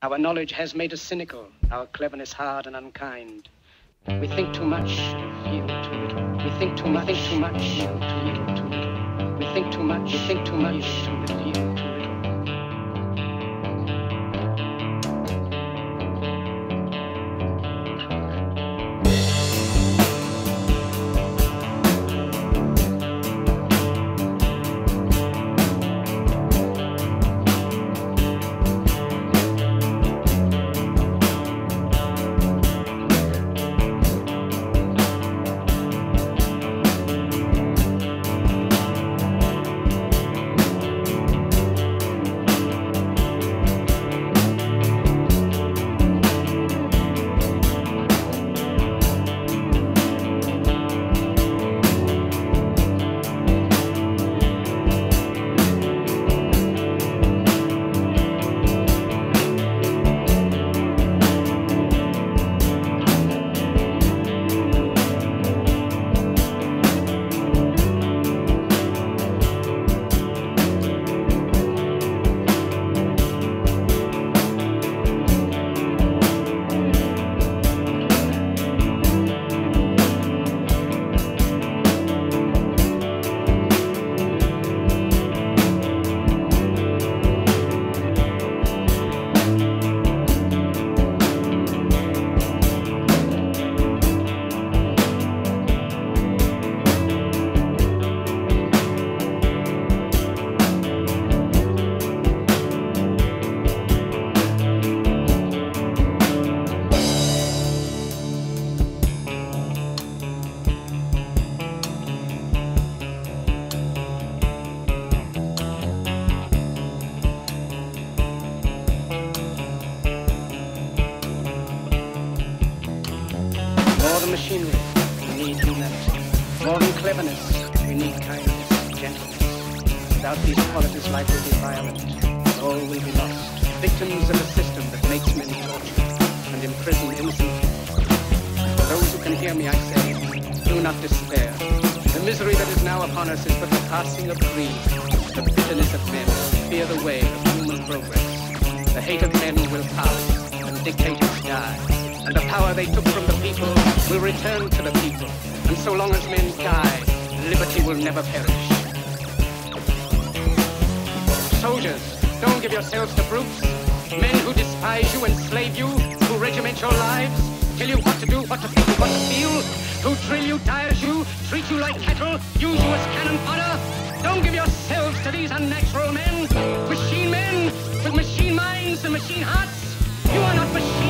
Our knowledge has made us cynical, our cleverness hard and unkind. We think too much, yield too little. We think too much, yield too little. We think too much, yield too little. Machinery, we need humanity. More than cleverness, we need kindness, gentleness. Without these qualities, life will be violent. All will be lost. Victims of a system that makes men torture and imprison innocent people. For those who can hear me, I say, do not despair. The misery that is now upon us is but the passing of greed. The bitterness of men fear the way of human progress. The hate of men will pass, and dictators die. And the power they took from the people will return to the people. And so long as men die, liberty will never perish. Soldiers, don't give yourselves to brutes. Men who despise you, enslave you, who regiment your lives, tell you what to do, what to think, what to feel, who drill you, tires you, treat you like cattle, use you as cannon fodder. Don't give yourselves to these unnatural men, machine men with machine minds and machine hearts. You are not machine.